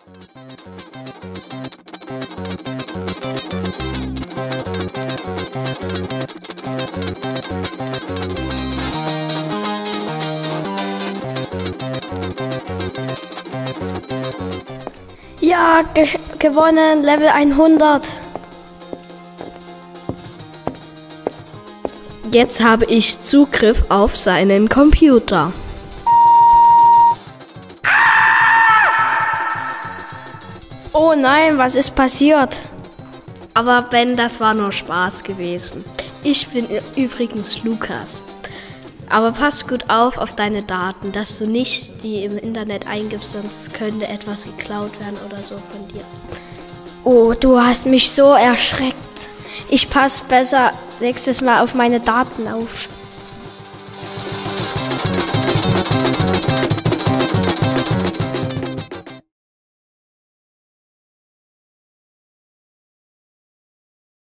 Ja, gewonnen, Level 100. Jetzt habe ich Zugriff auf seinen Computer. Oh nein, was ist passiert? Aber Ben, das war nur Spaß gewesen. Ich bin übrigens Lukas. Aber pass gut auf deine Daten, dass du nicht die im Internet eingibst, sonst könnte etwas geklaut werden oder so von dir. Oh, du hast mich so erschreckt. Ich passe besser nächstes Mal auf meine Daten auf.